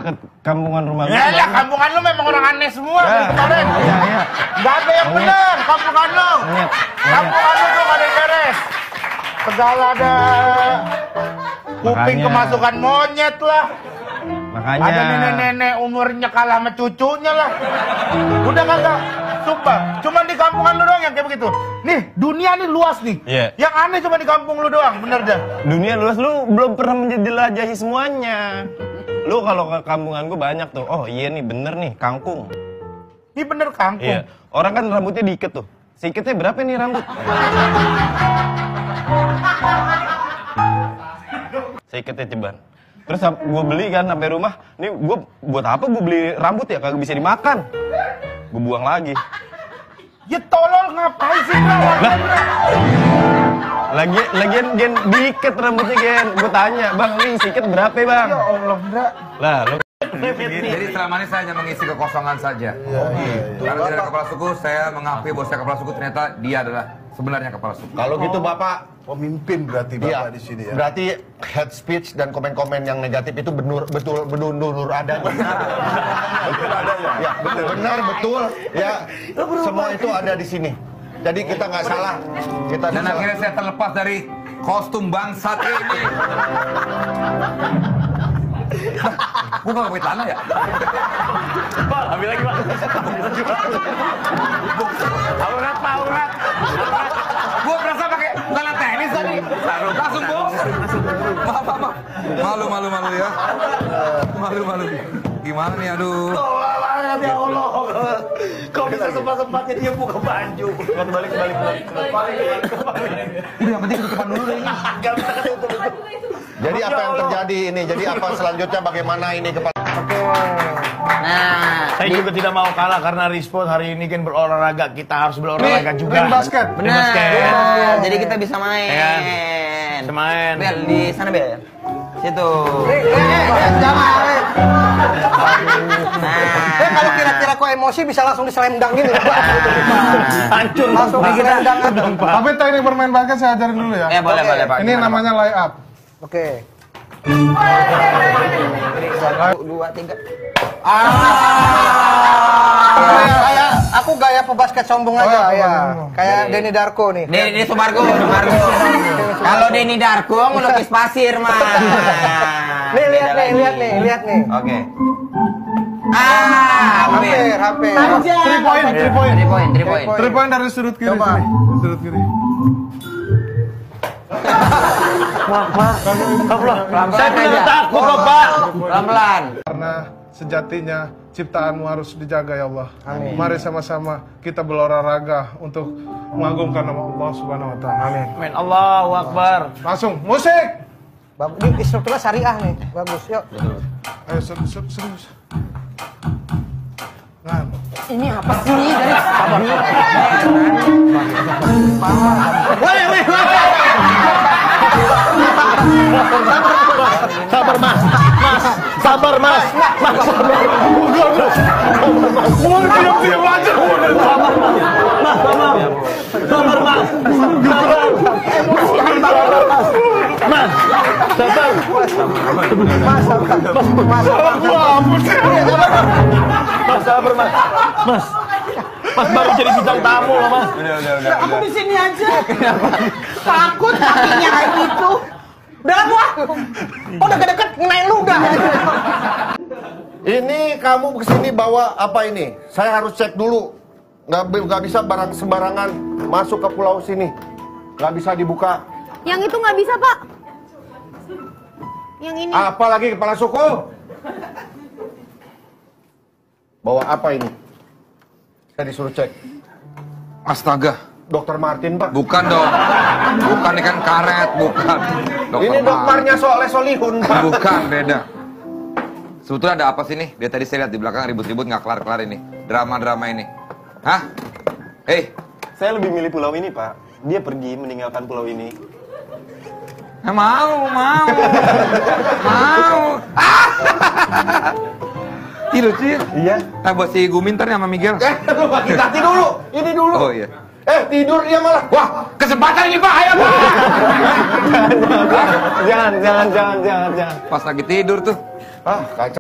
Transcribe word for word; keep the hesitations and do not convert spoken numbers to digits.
deket kampungan rumah gue. Ya, ya kampungan lu memang orang aneh semua. Ya, kemarin. Iya, iya. Gak ada yang benar kampungan lu. Monyet. Kampungan lu tuh gak ada yang beres. Segala ada kuping Makanya. kemasukan monyet lah. Makanya. Ada nenek-nenek umurnya kalah sama cucunya lah. Udah kagak. Sumpah, cuma di kampungan lu doang yang kayak begitu. Nih, dunia nih luas nih. Iya. Yang aneh cuma di kampung lu doang, bener dah. Dunia luas, lu belum pernah menjelajahi semuanya. Lu kalau ke kampungan gue banyak tuh. Oh iya nih, bener nih, kangkung. Ini bener kangkung. Iya. Orang kan rambutnya diiket tuh. Siketnya berapa nih rambut? Siketnya ceban. Terus gue beli kan sampai rumah. Nih gue buat apa gue beli rambut ya? Kagak bisa dimakan. Gue buang lagi. Ya tolol ngapain sih bro? Lagi, lagian gen diiket rambutnya gen. Gue tanya, bang nih siket berapa ya bang? Ya Allah, Bra. Lah lu. Jadi selama ini saya hanya mengisi kekosongan saja. Karena tidak ada kepala suku, saya mengakui bahwa saya kepala suku, ternyata dia adalah sebenarnya kepala suku. Kalau gitu Bapak Pemimpin berarti Bapak iya, di sini ya. berarti head speech dan komen-komen yang negatif itu benur, betul benar-benar adanya. Betul adanya. Ya, betul. Benar betul. Ya, semua itu ada di sini. Jadi kita nggak salah. Kita Dan salah. akhirnya saya terlepas dari kostum bangsat ini. Gue gak kepit tanah ya? Pak, ambil lagi pak. Aurat, Pak, aurat. Gue berasa pakai tanah tenis tadi. Langsung bos. Maaf, maaf, maaf. Malu, malu, malu ya. Malu, malu. Gimana nih, aduh. Ya Allah. Kau bisa sempat-sempatnya dia buka baju. Balik, balik, balik. Udah, yang penting ketutupan dulu deh ini. Gak bisa ketutup itu. Jadi apa yang terjadi ini? Jadi apa selanjutnya bagaimana ini kepala? Nah, Saya juga tidak mau kalah karena Respon hari ini kan berolahraga. Kita harus berolahraga juga. main basket. Main basket. Benar. Jadi kita bisa main. Ya. Bisa main. Bel di sana Bel. Situ. jangan. Nah. Eh kalau kira-kira kok emosi bisa langsung diselendang gini. Hancur. Langsung diselendang. Tapi teknik bermain basket saya ajarin dulu ya. Ya boleh Oke. boleh Pak. Ini Gimana, namanya lay up. Oke. Satu, dua, tiga. Ah. Kayak aku gaya pebasket sombong aja ya. Kayak Denny Darko nih. Denny Sumargo, Sumargo. Kalau Denny Darko melukis pasir mah. Nih lihat nih, lihat nih, lihat nih. Oke. Ah, Hampir, hampir. Three point, three point. Three point, three point. Three point dari sudut kiri Coba. sini. Sudut kiri. Saya tidak takut kok Pak. Pelan-pelan. Karena sejatinya ciptaanmu harus dijaga ya Allah. Amin. Mari sama-sama kita berolahraga untuk mengagungkan nama Allah Subhanahu wa taala. Amin. Amin. Allahu Akbar. Langsung musik. Bagus, ini instrukturnya syariah nih. Bagus, yuk. Ayo ser- ser- serius. Nah, Ini apa sih dari Woi, woi, woi. Sabar mas, mas, sabar mas, mas, sabar. mau diam-diam aja. Sabar mas, mas, sabar, sabar mas, sabar. Emosian banget mas, mas, sabar. Mas, mas, Gua ampun sih. Mas, sabar mas, mas, mas baru jadi bintang tamu loh mas. Udah, udah, udah. Aku di sini aja. Takut kakinya kayak gitu. Udah gua. Oh, deket-deket ngenain lu udah. Ini kamu kesini bawa apa ini? Saya harus cek dulu. Nggak, nggak bisa barang sembarangan masuk ke pulau sini. Nggak bisa dibuka. Yang itu nggak bisa, Pak. Yang ini. Apalagi kepala suku? Bawa apa ini? Saya disuruh cek. Astaga. Dokter Martin, Pak. Bukan dong. Bukan, ini kan karet, bukan. Dokter Ini Mar- dokternya Soleh Solihun, Pak. Bukan, beda. Sebetulnya ada apa sih nih? Dia tadi saya lihat di belakang ribut-ribut nggak kelar-kelar ini. Drama-drama ini. Hah? Hei, Saya lebih milih pulau ini pak. Dia pergi meninggalkan pulau ini. ya mau, mau. Mau. Ah! Ih, lucu ya? Iya. Eh, buat si Gumintar nih sama Miguel. Eh, kita tidur dulu. Ini dulu. Oh iya. Eh, tidur dia malah. Wah, kesempatan ini Pak, ayo Pak. Jangan, jangan, jangan, jangan, jangan. Pas lagi tidur tuh. Ah, kacau.